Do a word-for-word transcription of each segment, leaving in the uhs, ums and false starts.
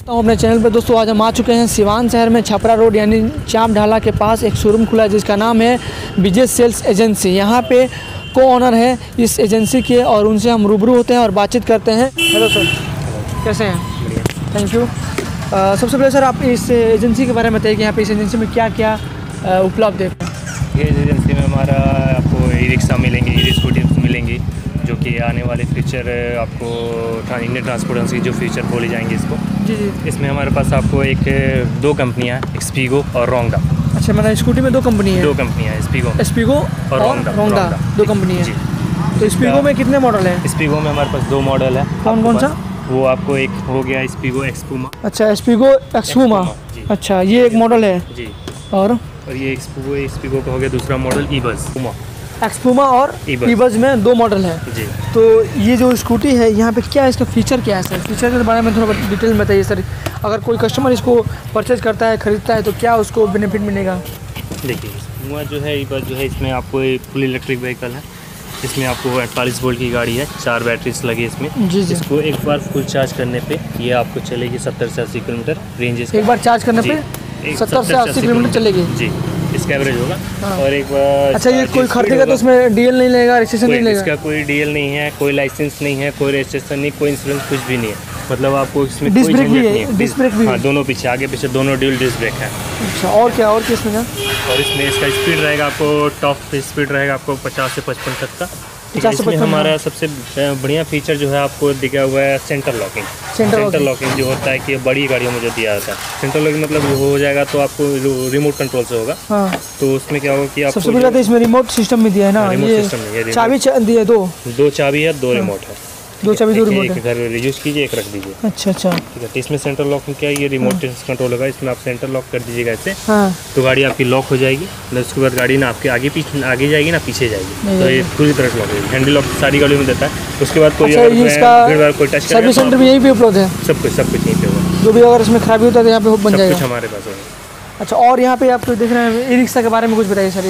तो अपने चैनल पर दोस्तों आज हम आ चुके हैं सिवान शहर में छपरा रोड यानी चाम ढाला के पास एक शोरूम खुला है जिसका नाम है विजय सेल्स एजेंसी। यहाँ पे को ऑनर है इस एजेंसी के और उनसे हम रूबरू होते हैं और बातचीत करते हैं। हेलो सर, कैसे हैं? Thank you. सबसे पहले सर आप इस एजेंसी के बारे में बताइए कि यहाँ पे इस एजेंसी में क्या क्या उपलब्ध है। ये एजेंसी में हमारा आपको ई रिक्शा मिलेंगे, ई स्कूटी मिलेंगी जो कि आने वाले फ्यूचर आपको इंडियन ट्रांसपोर्टेंसी जो फ्यूचर बोले जाएंगे इसको। जी जी। इसमें हमारे पास आपको एक दो कंपनियां हैं, स्पीगो और रोंगडा। अच्छा, मतलब स्कूटी में दो कंपनी है? दो कंपनियां हैं, स्पीगो स्पीगो और रोंगडा, दो कंपनी है। तो स्पीगो में कितने मॉडल हैं? स्पीगो में हमारे पास दो मॉडल है। कौन कौन सा? वो आपको एक हो गया स्पीगो एक्सपूमा। अच्छा, स्पीगो एक्सपूमा। अच्छा, ये एक मॉडल है जी। और और ये एक्सपूगो स्पीगो का हो गया दूसरा मॉडल ईबज। एक्सपूमा और ईबज में दो मॉडल है जी। तो ये जो स्कूटी है यहाँ पे क्या इसका फीचर क्या है सर? फीचर के बारे में थोड़ा डिटेल में बताइए सर। अगर कोई कस्टमर इसको परचेज करता है, ख़रीदता है तो क्या उसको बेनिफिट मिलेगा? देखिए, एक्सपूमा जो है ईबज जो है इसमें आपको एक फुल इलेक्ट्रिक व्हीकल है। इसमें आपको अड़तालीस वोल्ट की गाड़ी है, चार बैटरीज लगी इसमें। जी जी। इसको एक बार फुल चार्ज करने पे ये आपको चलेगी सत्तर से अस्सी किलोमीटर रेंज। एक बार चार्ज करने पे सत्तर से अस्सी किलोमीटर चलेगी जी, इसका एवरेज होगा। हाँ। और एक बार अच्छा, ये कोई खरीदेगा तो उसमें डीएल नहीं लेगा, रजिस्ट्रेशन नहीं लेगा? इसका कोई डीएल नहीं है, कोई लाइसेंस नहीं है, कोई रजिस्ट्रेशन नहीं, कोई इंश्योरेंस, कुछ भी नहीं है। मतलब आपको इसमें डिस्क ब्रेक भी है? डिस्क ब्रेक भी? हाँ, दोनों पीछे, आगे पीछे दोनों ड्यूल डिस्क ब्रेक है। अच्छा, और क्या और क्या इसमें? और इसमें इसका स्पीड रहेगा आपको, टॉप स्पीड रहेगा आपको पचास से पचपन तक का। इसमें हमारा सबसे बढ़िया फीचर जो है आपको दिखा हुआ है सेंटर लॉकिंग। सेंटर लॉकिंग जो होता है कि बड़ी गाड़ियों में जो दिया जाता है सेंटर लॉकिंग, मतलब हो जाएगा तो आपको रिमोट कंट्रोल से होगा। हाँ। तो उसमें क्या होगा कि आपको सबसे पहले तो इसमें रिमोट सिस्टम भी दिया है ना? रिमोट सिस्टम नहीं है, चाबी दी है, दो दो चाबी है, दो रिमोट है। दो चाबी दो रिमोट है। घर यूज कीजिए, एक रख दीजिए। अच्छा अच्छा, ठीक है। तो इसमें सेंटर लॉक में क्या है, ये रिमोट कंट्रोल होगा। इसमें आप सेंटर लॉक कर दीजिएगा ऐसे। हाँ। तो गाड़ी आपकी लॉक हो जाएगी। उसके बाद गाड़ी ना आपके आगे पीछे आगे जाएगी ना पीछे जाएगी। तो ये पूरी तरह लॉक है। हैंडल लॉक सारी गाड़ियों में देता है। उसके बाद कोई अगर कोई टच सर्विस सेंटर भी यहीं पे उपलब्ध है? सब कुछ सब कुछ यहीं पे होगा। जो भी अगर इसमें खराबी होता है तो यहाँ पे बन जाएगा, हमारे पास होगा। अच्छा, और यहाँ पे आप देख रहे हैं ई रिक्शा के बारे में कुछ बताइए सर।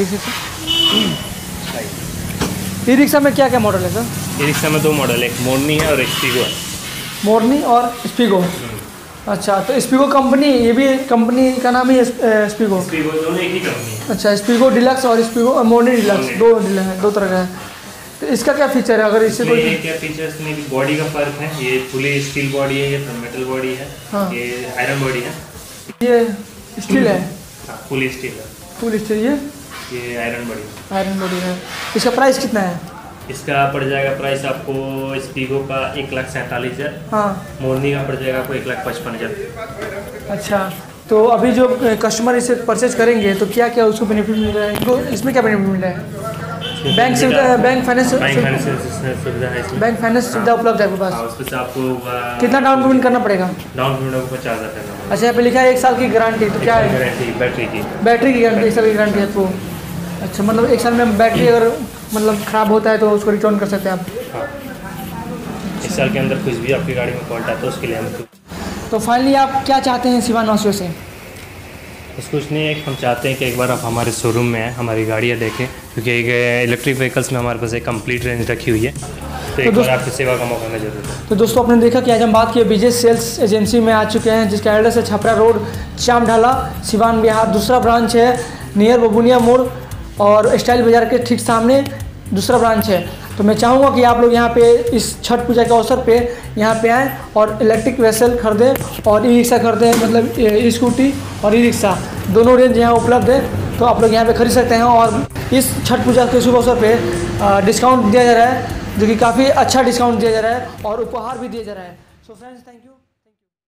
ई रिक्शा में क्या क्या मॉडल है सर? ई रिक्शा में दो मॉडल है, एक मोरनी है और एक स्पीगो है। मोरनी और स्पीगो। अच्छा, तो स्पीगो कंपनी, ये भी कंपनी का नाम ही स्पीगो? स्पीगो दोनों एक ही कंपनी है। अच्छा, स्पीगो डिलक्स और स्पीगो मोरनी डिलक्स, दो डिलक्स, दो तरह का है। तो इसका क्या फीचर है? अगर इससे कोई क्या फीचर्स में बॉडी का फर्क है, ये फुली स्टील बॉडी है, ये मेटल बॉडी है। हाँ। ये आयरन बॉडी है, ये स्टील है। फुल स्टील है, फुल स्टील। ये ये आयरन बॉडी आयरन बॉडी है। इसका प्राइस कितना है? इसका पड़ जाएगा प्राइस आपको स्पीगो का एक लाख सैंतालीस हज़ार। हाँ। मोरनी का पड़ जाएगा आपको एक लाख पचपन हज़ार। अच्छा, तो अभी जो कस्टमर इसे परचेज करेंगे तो क्या क्या उसको बेनिफिट मिल रहा है? इनको इसमें क्या बेनिफिट मिल रहा है? बैंक सुविधा है, बैंक फाइनेंस सुविधा है इसमें। बैंक फाइनेंस सुविधा उपलब्ध है आपके पास? उसमें आपको कितना डाउन पेमेंट करना पड़ेगा? डाउन पेमेंट आपको पचास हज़ार करना। अच्छा, यहाँ पे लिखा है एक साल की गारंटी, तो क्या है? गारंटी बैटरी की, बैटरी की गारंटी, एक साल की गारंटी है आपको। अच्छा, मतलब एक साल में बैटरी अगर मतलब ख़राब होता है तो उसको रिटर्न कर सकते हैं आप? हाँ। एक साल के अंदर कुछ भी आपकी गाड़ी में फॉल्ट आता है उसके लिए हम। तो फाइनली आप क्या चाहते हैं सिवान वासियों से? बस कुछ नहीं है, हम चाहते हैं कि एक बार आप हमारे शोरूम में आएँ, हमारी गाड़ियाँ देखें, क्योंकि एक इलेक्ट्रिक व्हीकल्स में हमारे पास एक कंप्लीट रेंज रखी हुई है। तो एक बार आपकी सेवा का मौका हमें जरूर है। तो दोस्तों, आपने देखा कि आज हम बात किए विजय सेल्स एजेंसी में आ चुके हैं, जिसका एड्रेस है छपरा रोड चाम ढाला सिवान बिहार। दूसरा ब्रांच है नियर बबुनिया मोड़ और स्टाइल बाज़ार के ठीक सामने दूसरा ब्रांच है। तो मैं चाहूँगा कि आप लोग यहाँ पे इस छठ पूजा के अवसर पे यहाँ पे आएँ और इलेक्ट्रिक व्हीकल खरीदें और ई रिक्शा खरीदें, मतलब ई स्कूटी और ई रिक्शा दोनों रेंज यहाँ उपलब्ध है। तो आप लोग यहाँ पे खरीद सकते हैं और इस छठ पूजा के शुभ अवसर पे डिस्काउंट दिया जा रहा है, जो कि काफ़ी अच्छा डिस्काउंट दिया जा रहा है और उपहार भी दिया जा रहा है। So friends, thank you.